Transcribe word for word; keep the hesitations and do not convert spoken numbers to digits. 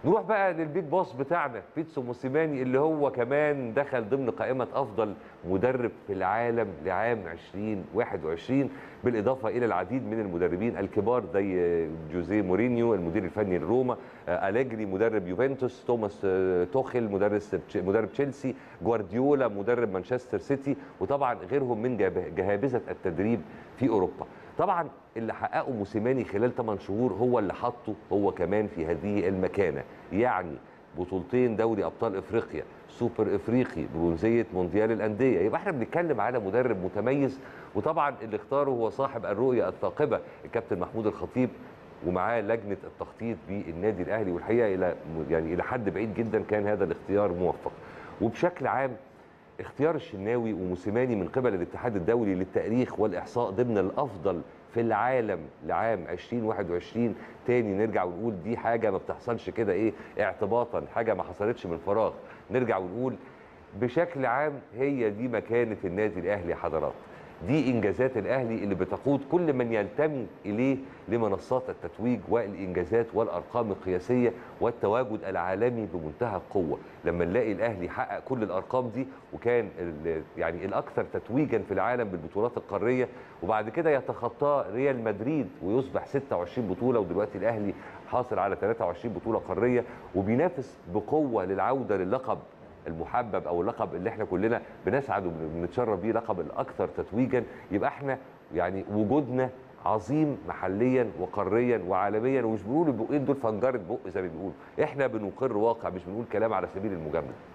نروح بقى للبيج بوس بتاعنا بيتسو موسيماني، اللي هو كمان دخل ضمن قائمه افضل مدرب في العالم لعام ألفين وواحد وعشرين، بالاضافه الى العديد من المدربين الكبار زي جوزيه مورينيو المدير الفني لروما، أليجري مدرب يوفنتوس، توماس توخيل مدرس مدرب تشيلسي، جوارديولا مدرب مانشستر سيتي، وطبعا غيرهم من جهابذه التدريب في اوروبا. طبعا اللي حققه موسيماني خلال ثمانية شهور هو اللي حطه هو كمان في هذه المكانه، يعني بطولتين دوري ابطال افريقيا، سوبر افريقي، برونزيه مونديال الانديه. يبقى احنا بنتكلم على مدرب متميز، وطبعا اللي اختاره هو صاحب الرؤيه الثاقبه الكابتن محمود الخطيب، ومعاه لجنه التخطيط بالنادي الاهلي، والحقيقه الى يعني الى حد بعيد جدا كان هذا الاختيار موفق. وبشكل عام اختيار الشناوي وموسيماني من قبل الاتحاد الدولي للتاريخ والاحصاء ضمن الافضل في العالم لعام ألفين وواحد وعشرين، تاني نرجع ونقول دي حاجه ما بتحصلش كده ايه اعتباطا، حاجه ما حصلتش من فراغ. نرجع ونقول بشكل عام هي دي مكانه النادي الاهلي يا حضرات، دي انجازات الاهلي اللي بتقود كل من ينتمي اليه لمنصات التتويج والانجازات والارقام القياسيه والتواجد العالمي بمنتهى القوه. لما نلاقي الاهلي حقق كل الارقام دي وكان يعني الاكثر تتويجا في العالم بالبطولات القاريه، وبعد كده يتخطاه ريال مدريد ويصبح ستة وعشرين بطوله، ودلوقتي الاهلي حاصل على ثلاثة وعشرين بطوله قاريه وبينافس بقوه للعوده للقب المحبب او اللقب اللي احنا كلنا بنسعد وبنتشرف بيه، لقب الاكثر تتويجا. يبقى احنا يعني وجودنا عظيم محليا وقاريا وعالميا، ومش بنقول البقين دول فنجره بق زي ما بيقولوا، احنا بنقر واقع مش بنقول كلام على سبيل المجامله.